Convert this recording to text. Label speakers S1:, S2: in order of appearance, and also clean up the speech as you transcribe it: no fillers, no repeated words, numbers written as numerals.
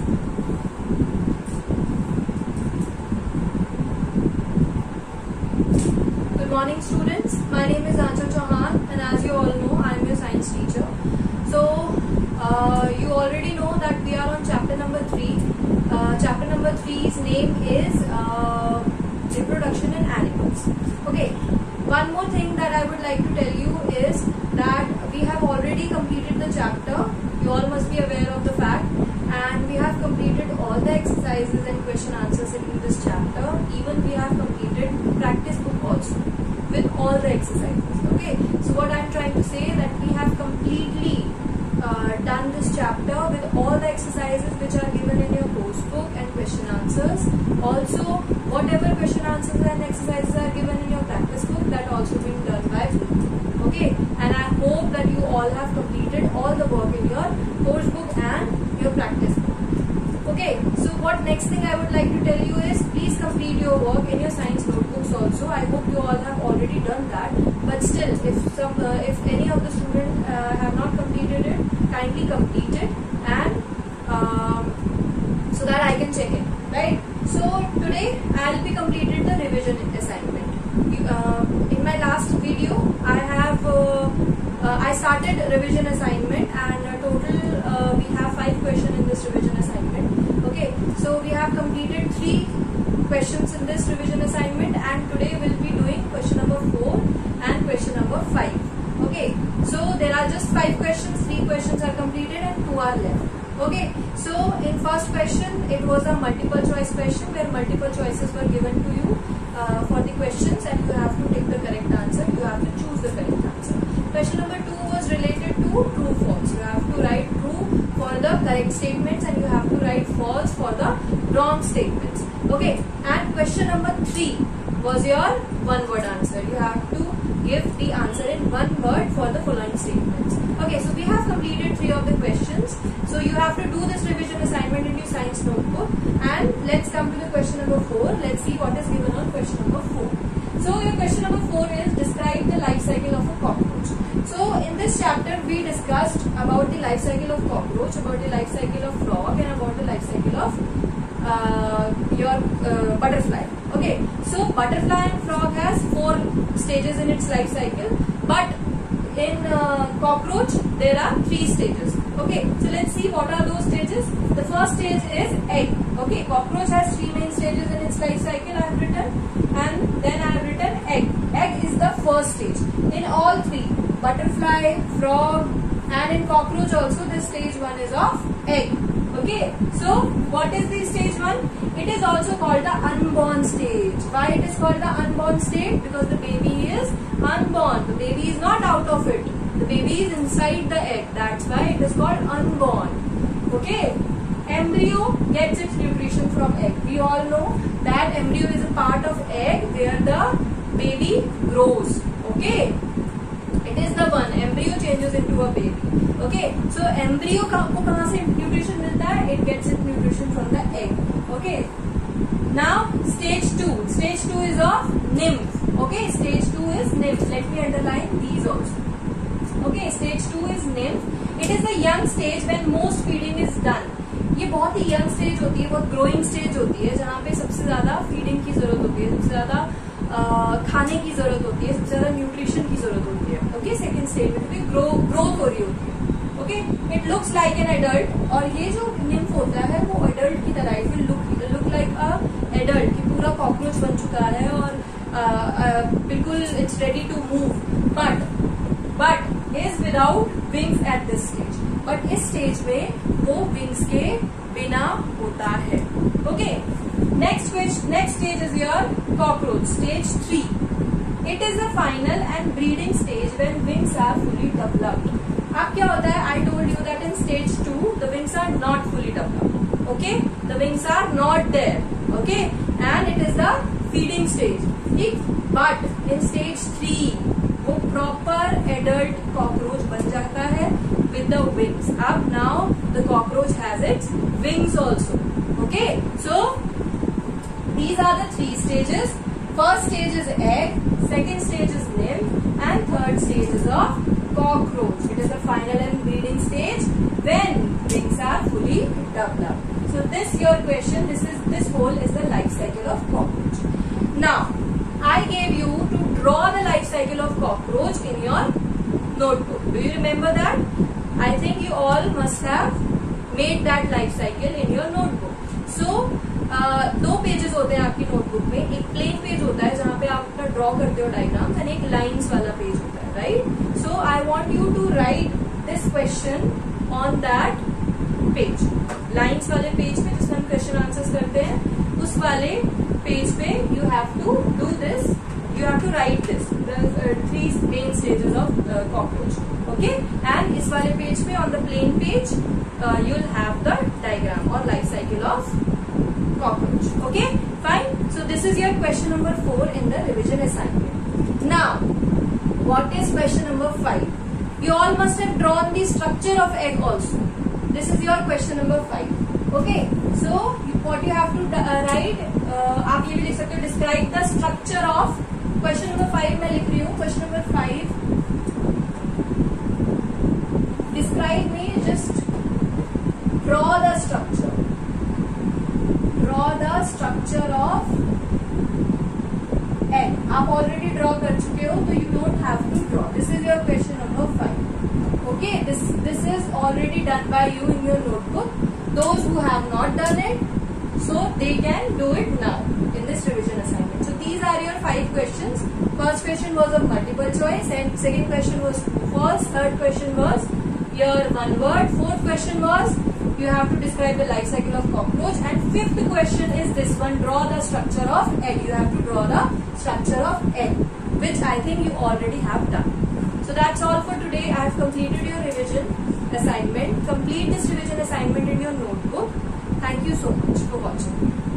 S1: Good morning students, my name is Aanchal Chauhan and as you all know I am your science teacher. So you already know that we are on chapter number 3. Chapter number 3's name is reproduction in animals. Okay, one more thing that I would like to tell you is that we have already completed the chapter. You all must be aware of the fact, and we have completed all the exercises and question answers in this chapter. Even we have completed practice book also with all the exercises. Okay, so what I am trying to say that we have completely done this chapter with all the exercises which are given in your course book and question answers. Also, whatever question answers and exercises are given in your practice book, that also being done by me. Okay, and I hope that you all have completed all the work in your course book and your practice book. Okay, so what next thing I would like to tell you is please complete your work in your science notebooks also. I hope you all have already done that, but still if any of the students have not completed it, kindly complete it and so that I can check it, right? So today I'll be completed the revision assignment. In my last video I started revision assignment, and total we have 5 questions in this revision assignment. Okay, so we have completed 3 questions in this revision assignment, and today we'll be doing question number 4 and question number 5. Okay, so there are just 5 questions, 3 questions are completed and 2 are left. Okay, so in first question it was a multiple choice question where multiple choices were given to you for the questions, and you have to take the correct answer. You have to choose the correct answer. Question number 2 was related to true false. You have to write true for the correct statements and you have to write false for the wrong statements. Okay, and question number 3 was your one word answer. You have to give the answer in one word for the following statements. Okay, so we have completed 3 of the questions. So you have to do this revision assignment in your science notebook, and let's come to the question number 4. Let's see what is given on question number 4. So your question number 4 is describe the life cycle of a cockroach. So in this chapter we discussed about the life cycle of cockroach, about the life cycle of frog, and about the life cycle of your butterfly. Okay, so butterfly and frog has 4 stages in its life cycle, but in cockroach there are 3 stages. Okay, so let's see what are those stages. The first stage is egg. Okay, cockroach has 3 main stages in its life cycle I have written, and then I have written egg. Egg is the first stage. In all 3, butterfly, frog, and in cockroach also the stage 1 is of egg. Okay, so what is the stage 1? It is also called the unborn stage. Why it is called the unborn stage? Because the baby is unborn. The baby is not out of it. The baby is inside the egg. That's why it is called unborn. Okay, embryo gets its nutrition from egg. We all know that embryo is a part of egg where the baby grows. Okay, it is the one. Embryo changes into a baby. Okay, so embryo को कहाँ से nutrition मिलता है? It gets its nutrition from the egg. Okay, now stage 2. Stage 2 is of nymph. Okay, stage 2 is nymph. Let me underline these also. Okay, stage 2 is nymph. It is the young stage when most feeding is done. ये बहुत ही young stage होती है, बहुत growing stage होती है, जहाँ पे सबसे ज्यादा feeding की जरूरत होती है, सबसे ज्यादा खाने की जरूरत होती है, सबसे ज्यादा न्यूट्रिशन की जरूरत होती है. ओके, सेकंड स्टेज में भी ग्रोथ हो रही होती है. Okay, it looks like an adult, और ये जो निम्फ होता है वो एडल्ट की तरह, it will look like a adult कि पूरा कॉकरोच बन चुका है और बिल्कुल it's ready to move, but is without wings at this stage. But इस स्टेज में वो विंग्स के बिना होता है. Okay, next stage is your cockroach, stage 3. It is the final and breeding stage when wings are fully developed. अब क्या होता है? I told you that in stage 2 the wings are not fully developed. Okay, the wings are not there. Okay, and it is the feeding stage. ठीक, but in stage 3 वो proper adult cockroach बन जाता है with the wings. अब now the cockroach has its wings also. Okay, so these are the 3 stages. First stage is egg, second stage is nymph, and third stage is of cockroach. It is the final and breeding stage when wings are fully developed. So this your question, this whole is the life cycle of cockroach. Now, I gave you to draw the life cycle of cockroach in your notebook. Do you remember that? I think you all must have made that life cycle in your notebook. So, दो pages होते हैं आपकी notebook में. एक plane page होता है जहाँ पे आप अपना ड्रॉ करते हो डायग्राम्स, एंड एक लाइंस वाला पेज होता है, right? So I want you to write this question on that page. Lines वाले पेज पे जिसमें हम क्वेश्चन आंसर्स करते हैं, उस वाले पेज पे you have to do this, you have to write this, the three main stages of cockroach. Okay, and इस वाले पेज पे on the plain page you'll have the diagram or life cycle of cockroach. Okay, fine. So this is your question number 4 in the revision assignment. Now, what is question number 5? You all must have drawn the structure of egg also. This is your question number 5. Okay, so what you have to write, आप ये भी लिख सकते हो, describe the structure of. Question number 5 मैं लिख रही हूँ. Question number 5, describe me, just draw the structure. Draw the structure of egg. आप ऑलरेडी ड्रॉ कर चुके हो, तो you don't have to draw. This is your question number 5. Okay, this is already done by you in your notebook. Those who have not done it, so they can do it now in this revision assignment. So these are your 5 questions. First question was a multiple choice, and second question was true false. Third question was your one word. Fourth question was you have to describe the life cycle of cockroach, and fifth question is this one, draw the structure of egg. You have to draw the structure of egg, which I think you already have done. So that's all for today. I have completed your revision assignment. Complete this revision assignment in your notebook. Thank you so much for watching.